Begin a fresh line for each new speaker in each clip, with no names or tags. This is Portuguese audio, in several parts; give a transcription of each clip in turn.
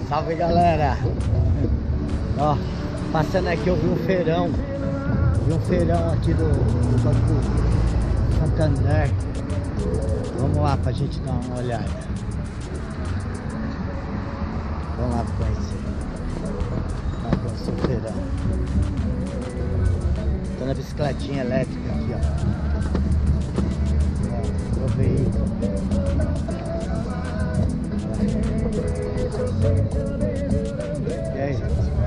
Salve, galera. Ó, passando aqui eu vi um feirão. Vi um feirão aqui do Banco Santander. Vamos lá pra gente dar uma olhada. Vamos lá conhecer. Lá conhecer o feirão. Tô na bicicletinha elétrica aqui, ó. O veículo. E aí?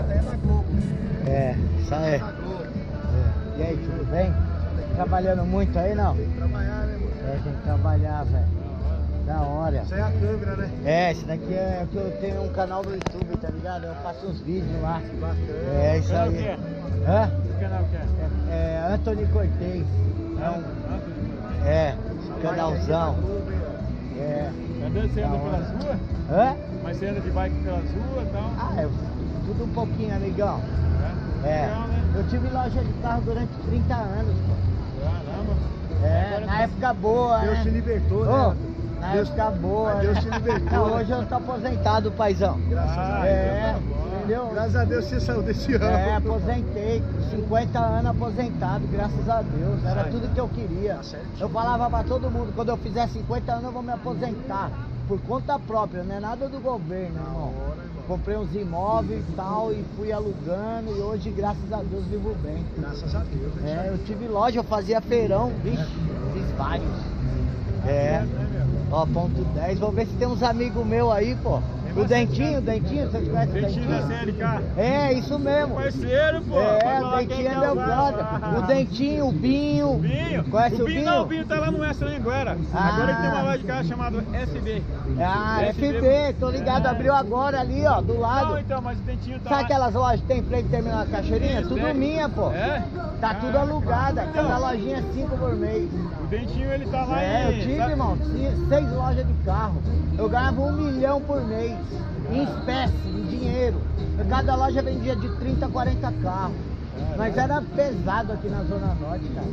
É, isso aí. E aí, tudo bem? Trabalhando muito aí, não?
Tem que trabalhar, né, mano?
É, tem que trabalhar, velho. Da hora.
Isso aí é a câmera, né?
É, esse daqui é que eu tenho um canal no YouTube, tá ligado? Eu faço uns vídeos lá.
Bacana.
É, isso aí.
Que é?
Hã?
Que canal que é?
É Anthony Cortez. É, canalzão. É.
Você anda pelas ruas?
Hã?
Mas você anda de bike pelas ruas e tal?
Ah, tudo um pouquinho, amigão.
É?
É.
Legal, né?
Eu tive loja de carro durante 30 anos, pô.
Caramba.
É,
Agora
na
tá-
época boa,
Deus
né?
te libertou,
Ô,
né?
na
Deus-
época boa,
Deus
né?
te libertou,
Não,
né?
hoje eu tô aposentado, paizão.
Graças a Deus.
É,
então tá bom.
entendeu?
Graças a Deus você saiu desse ano.
É, aposentei, 50 anos aposentado, graças a Deus, era tudo que eu queria.
Tá certinho.
Eu falava pra todo mundo, quando eu fizer 50 anos eu vou me aposentar, por conta própria, não é nada do governo, irmão. Comprei uns imóveis e tal, e fui alugando, e hoje, graças a Deus, vivo bem.
Graças a Deus.
É, eu tive loja, eu fazia feirão, vixe, fiz vários. É, ó, ponto 10, vou ver se tem uns amigos meus aí, pô. O Dentinho, vocês conhecem o
Dentinho da
Dentinho?
CLK.
É, isso mesmo.
Parceiro, pô.
É,
Pode
o
falar
Dentinho
quem
é
que
meu
o
brother. O Dentinho, o Binho.
Binho.
Conhece o Binho?
Não, o Binho tá lá no Extra Anguera.
Ah.
Agora ele tem uma loja de carro chamada SB.
Ah,
FB,
FB, tô ligado,
é.
abriu agora ali, ó, do
Não,
lado.
então, mas o Dentinho tá
Sabe
lá.
aquelas lojas que tem frente e termina na caixeirinha?
Isso,
Tudo
né?
minha, pô.
É?
Tá tudo alugada,
Então.
cada lojinha é 5 por mês.
O Dentinho, ele tá lá
É, eu tive,
sabe?
irmão, 6 lojas de carro. Eu ganhava 1 milhão por mês, em espécie, em dinheiro. Cada loja vendia de 30 a 40 carros. Mas era pesado aqui na Zona Norte, cara.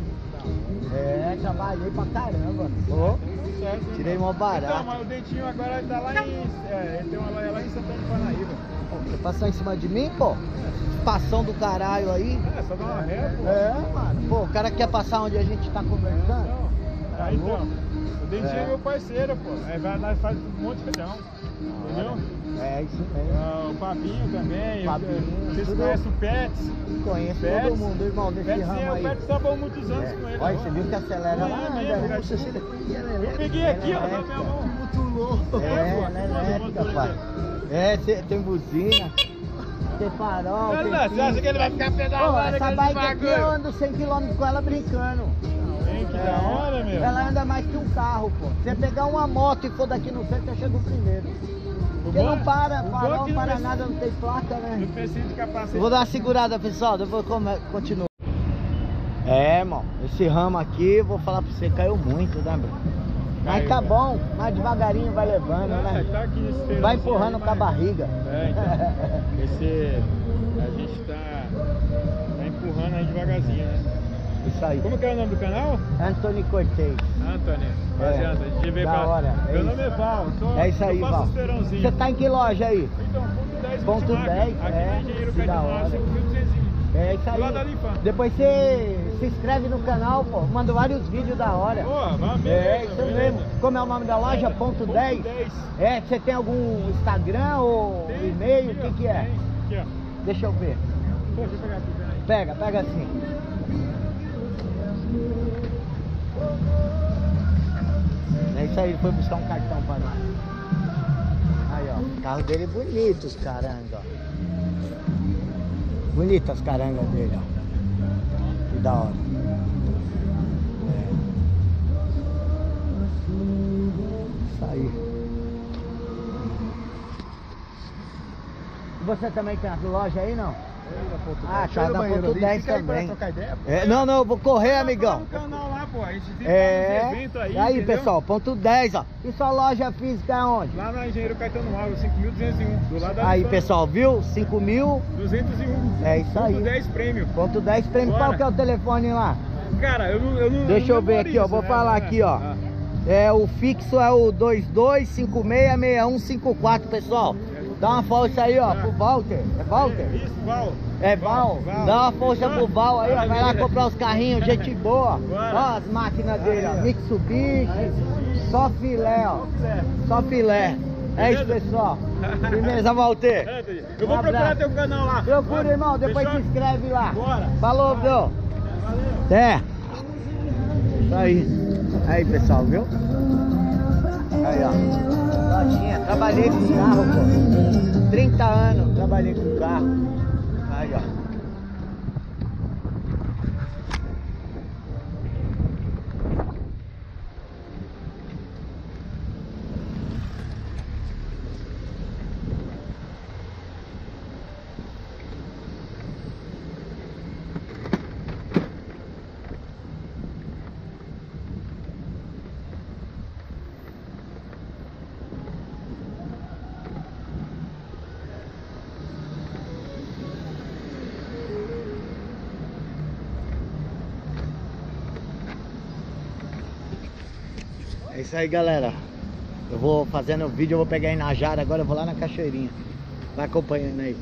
É, trabalhei pra caramba. Ô,
Certo, né?
tirei mó
Então,
barato.
mas o Dentinho agora tá lá em... ele tem uma loja lá em Santana de Parnaíba.
Você passar em cima de mim, pô? Passão do caralho aí.
É, só dá uma ré, pô.
É, mano. Pô, o cara quer passar onde a gente tá conversando?
Então,
Tá
então,
louco?
o Dentinho
É.
é meu parceiro, pô. Nós faz um monte de feirão. Entendeu?
É, isso mesmo.
O Fabinho também.
Fabinho,
Vocês
tudo-
conhecem o Pets?
Conheço
Pets.
todo mundo, irmão, desse
Pets,
ramo
o
aí.
Pets trabalhou muitos anos com ele.
Olha,
agora.
você viu que acelera lá,
É
anda,
mesmo,
né?
cara. Eu peguei aqui, ó, na minha mão.
Muito louco.
É, ela é elétrica, pai. É, tem buzina, tem farol, tem
Você acha
fio.
que ele vai ficar
Pô,
pedalando
essa
aquele
bike aqui eu
bagulho?
ando 100 km com ela brincando.
Hein, que da hora, meu.
Ela anda mais que um carro, pô. Se você pegar uma moto e for daqui no centro, eu chego primeiro. Porque não para,
o bom
farol
é que
não
não
para
precisa-
nada, não tem placa, né?
Não precisa de capacete.
Eu vou dar uma segurada, pessoal, depois continuo. É, irmão, esse ramo aqui, eu vou falar pra você, caiu muito, né, bro? Mas
Caiu,
tá
né?
bom, mas devagarinho vai levando, né?
Tá aqui nesse feirãozinho
Vai empurrando
aí,
com a
mas-
barriga.
É, então. A gente tá empurrando aí devagarzinho, né?
Isso aí.
Como que é o nome do canal?
Anthony Cortez.
Antônio. Rapaziada, a gente veio
da
pra...
hora, é
Meu
isso.
nome é Val.
É isso aí,
eu faço
Val.
os feirãozinhos.
Você tá em que loja aí?
Então, ponto 10
Ponto
Multimarca.
10,
Aqui
é,
na Engenheiro
que da
Caetano
hora.
5200.
É isso
Do lado da
aí.
Lipa.
Depois você se inscreve no canal, pô. Manda vários vídeos da hora.
Boa, vai mesmo.
É, isso mesmo. Como é o nome da loja? Ponto 10? É, você tem algum Instagram ou
Tem,
e-mail? O
aqui,
que
ó,
é?
tem. Aqui, ó.
Deixa eu ver.
Pô, deixa eu pegar aqui, peraí.
Pega assim. É isso aí, ele foi buscar um cartão pra nós. Aí, ó, o carro dele é bonito, os caranga, ó. Bonito as carangas dele, ó. Que da hora. É. Isso aí. E você também tem as lojas aí, não? Ah, tá da ponto 10 também. É, não, eu vou correr, amigão.
No canal lá, pô. A gente tem
É,
uns eventos aí,
e aí,
entendeu?
pessoal, ponto 10, ó. E sua loja física é onde?
Lá na Engenheiro Caetano Alves, 5201. Do lado da
Aí,
Lipa.
pessoal, viu? 5.000,
201.
é isso aí.
Ponto 10 prêmio.
Ponto 10 prêmio.
Bora.
Qual que é o telefone lá?
Cara, eu não
Deixa eu ver
memorizo,
aqui, ó, vou
né?
falar aqui, ó. É, o fixo é o 22566154, pessoal. Dá uma força aí, ó, pro Walter. É Walter?
Isso, Val.
É Val. Dá uma força pro Val aí, ó. Vai lá comprar os carrinhos, gente boa. Ó as máquinas dele, ó. Mitsubishi. Só filé, ó. Só filé. É isso, pessoal. Firmeza, Walter.
Eu vou procurar teu canal lá.
Procura, irmão. Depois se inscreve lá.
Bora.
Falou, bro.
Valeu.
Até. Isso aí. Aí, pessoal, viu? Aí, ó. Lojinha. Trabalhei com carro, pô. 30 anos trabalhei com carro. Aí, ó. É isso aí, galera. Eu vou fazendo o vídeo, eu vou pegar em Najara, agora eu vou lá na Cachoeirinha. Vai acompanhando aí.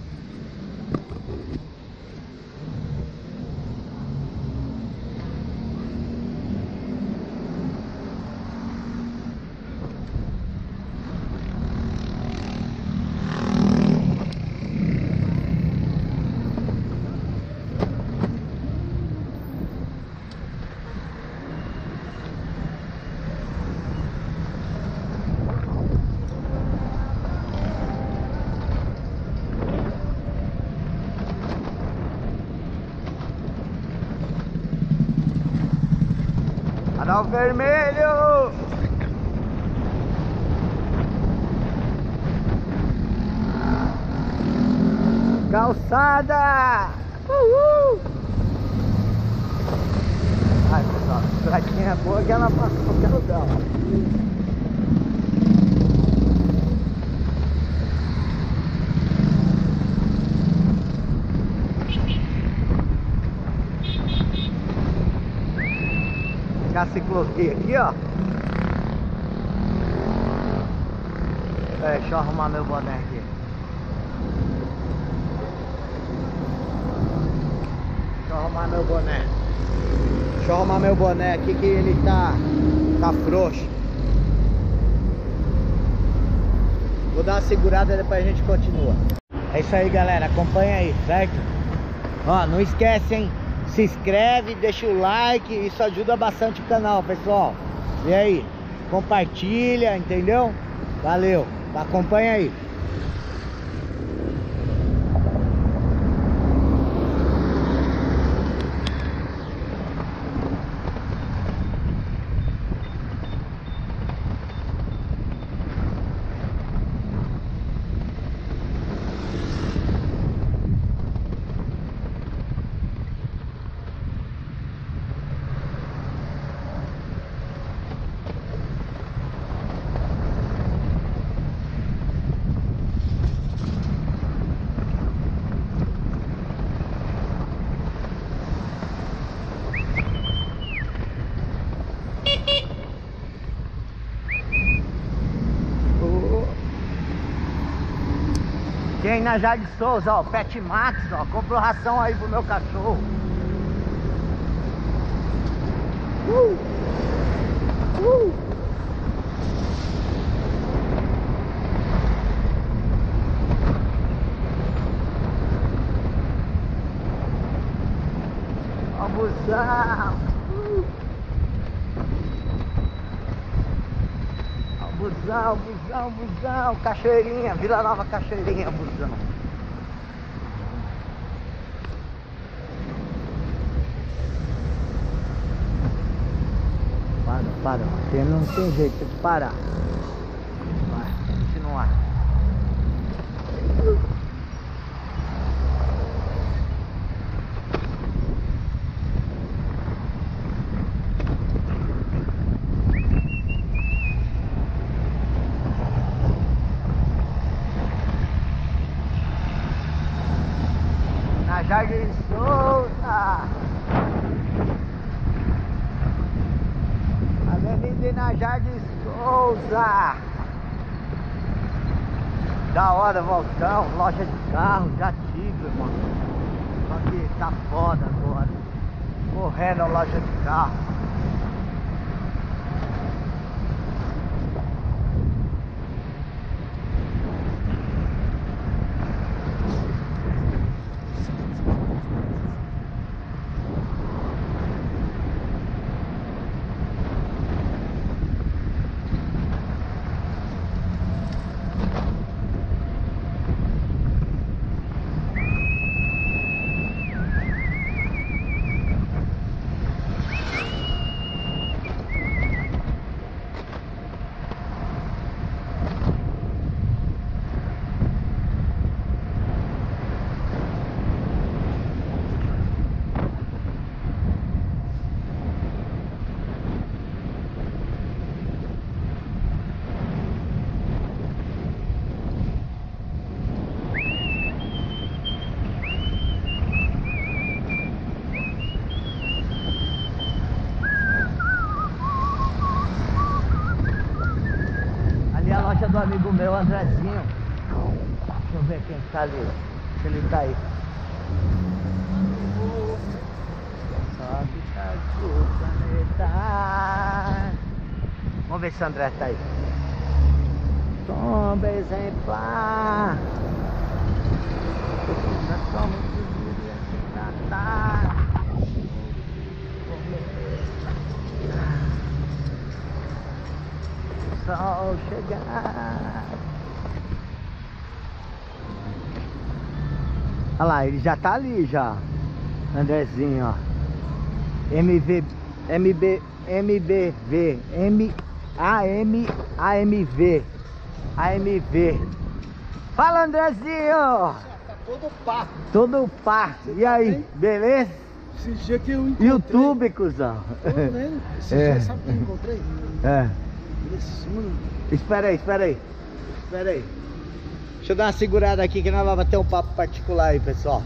Canal vermelho! Calçada! Uhul! Ai, pessoal, estradinha boa que ela passa em qualquer lugar. A ciclovia aqui, ó. Deixa eu arrumar meu boné aqui. Deixa eu arrumar meu boné. Deixa eu arrumar meu boné aqui que ele tá frouxo. Vou dar uma segurada e depois a gente continua. É isso aí, galera. Acompanha aí, certo? Ó, não esquece, hein? Se inscreve, deixa o like, isso ajuda bastante o canal, pessoal. E aí, compartilha, entendeu? Valeu, acompanha aí. Quem na Jardim Souza, ó, Pet Max, ó, comprou ração aí pro meu cachorro. Ó, busão. Busão, busão, busão, Cachoeirinha, Vila Nova Cachoeirinha, busão. Para, porque não tem jeito, tem que parar. Vai, continuar. Jardim Souza, Avenida na Jardim Souza. Da hora, Voltão, loja de carro, já tive, mano. Só que tá foda agora. Correndo a loja de carro. Do amigo meu, Andrezinho. Deixa eu ver quem tá ali. Se ele tá aí. Só que tá do planeta. Vamos ver se o André tá aí. Sombra exemplar. Nós somos os que tratar. Sol chegar. Olha lá, ele já tá ali já. Andrezinho, ó. AMV. Fala, Andrezinho.
Tá todo pá.
Todo pá. E aí, beleza?
Esse dia que eu encontrei.
YouTube, cuzão.
Tô vendo. Esse dia, sabe que eu encontrei?
É.
Mano.
Espera aí. Deixa eu dar uma segurada aqui que nós vamos bater um papo particular aí, pessoal.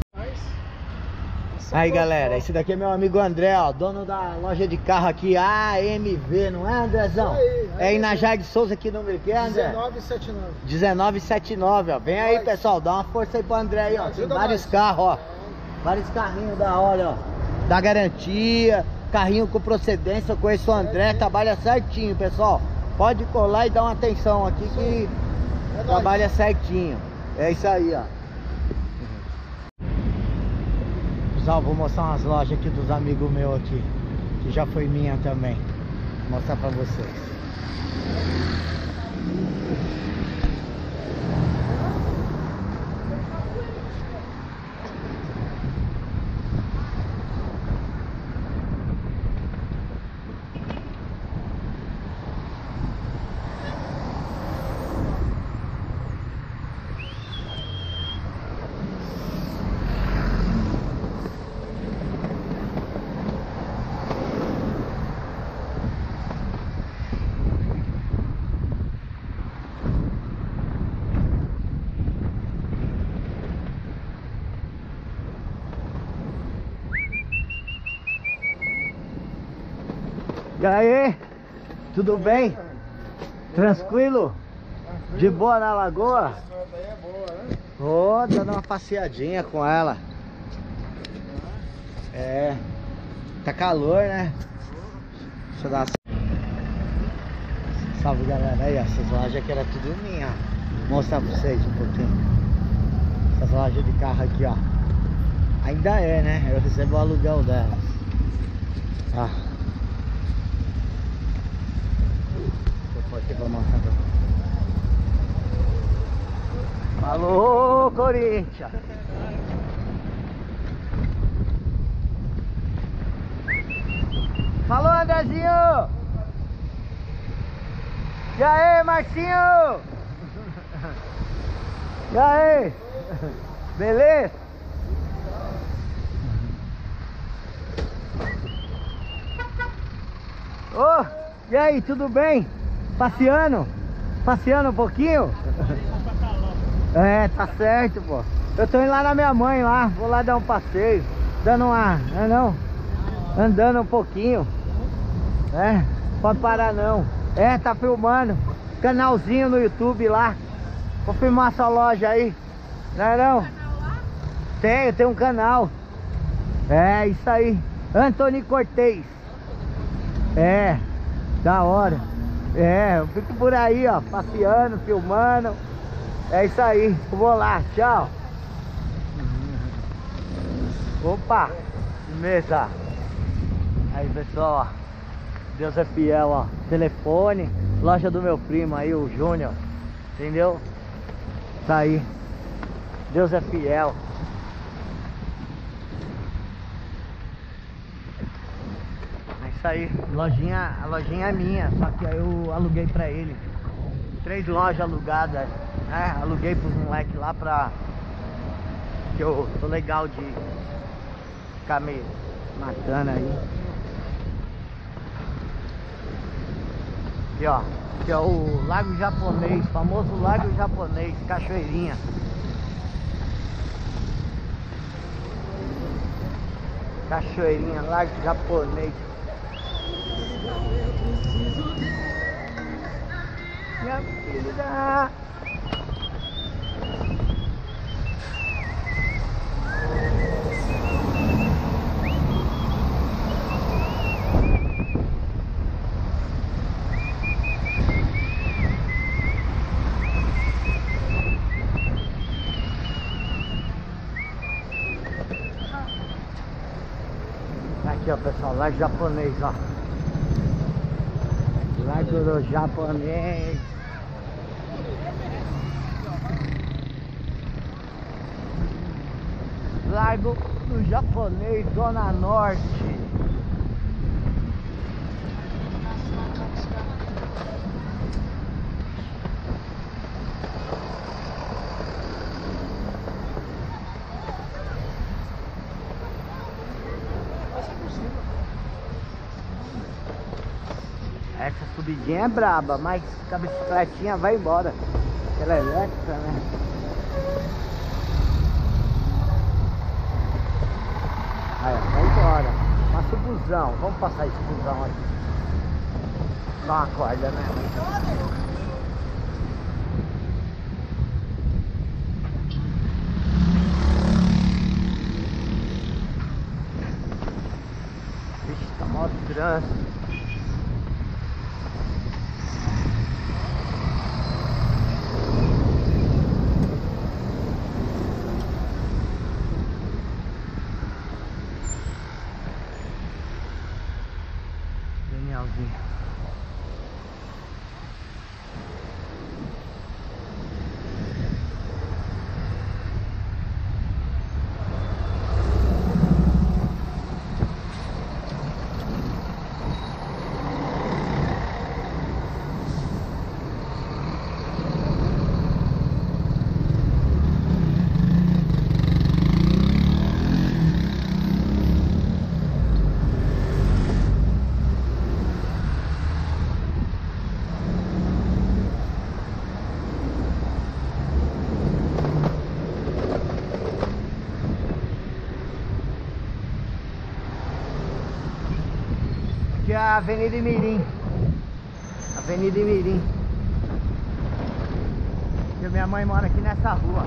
Aí, galera, esse daqui é meu amigo André, ó, dono da loja de carro aqui, AMV, não é, Andrezão? É aí na Jair de Souza, que número que é, André? 1979, ó. Vem aí, pessoal, dá uma força aí pro André aí, ó. Tem vários carros, ó. Vários carrinhos da hora, ó. Da garantia, carrinho com procedência. Eu conheço o André, trabalha certinho, pessoal. Pode colar e dar uma atenção aqui que trabalha certinho. É isso aí, ó. Pessoal, vou mostrar umas lojas aqui dos amigos meus aqui, que já foi minha também. Vou mostrar pra vocês. E aí, tudo bem? Tranquilo? De boa na lagoa? Ô, dando uma passeadinha com ela. É, tá calor, né? Deixa eu dar uma... Salve, galera. Aí, ó, essas lojas aqui era tudo minha. Vou mostrar pra vocês um pouquinho. Essas lojas de carro aqui, ó. Ainda é, né? Eu recebo o aluguel delas. Ó. Aqui pra mostrar pra vocês. Alô, Corinthians! Falou, Andrezinho! E aí, Marcinho? E aí? Beleza? Ô, e aí, tudo bem? Passeando? Passeando um pouquinho? É, tá certo, pô. Eu tô indo lá na minha mãe lá, vou lá dar um passeio. Dando uma, não? Andando um pouquinho. Pode parar não. Tá filmando. Canalzinho no YouTube lá. Vou filmar essa loja aí. Não é não? Tem um canal. É, isso aí. Antony Cortez. É, da hora. É, eu fico por aí, ó, passeando, filmando. É isso aí. Eu vou lá, tchau. Opa, mesa. Aí, pessoal, ó. Deus é fiel, ó. Telefone, loja do meu primo aí, o Júnior. Entendeu? Tá aí. Deus é fiel. É isso aí. A lojinha é minha, só que aí eu aluguei pra ele. 3 lojas alugadas, né? Aluguei pros moleques lá pra... Que eu tô legal de ficar me matando aí. Aqui, ó. Aqui é o Lago Japonês, famoso Lago Japonês, Cachoeirinha. Cachoeirinha, Lago Japonês. Minha filha. Aqui, ó, pessoal, Lago Japonês, ó. Lago do Japonês. Lago do Japonês, Zona Norte. Essa subidinha é braba, mas com a bicicletinha vai embora. Ela é elétrica, né? Aí, vai embora. Passa o busão. Vamos passar esse busão aqui. Dá uma corda, né? Vixe, tá mó trânsito. Aqui é a Avenida Imirim. Avenida Imirim. E minha mãe mora aqui nessa rua.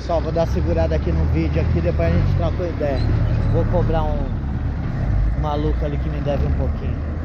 pessoal, vou dar uma segurada aqui no vídeo aqui, depois a gente troca uma ideia. Vou cobrar um maluco ali que me deve um pouquinho.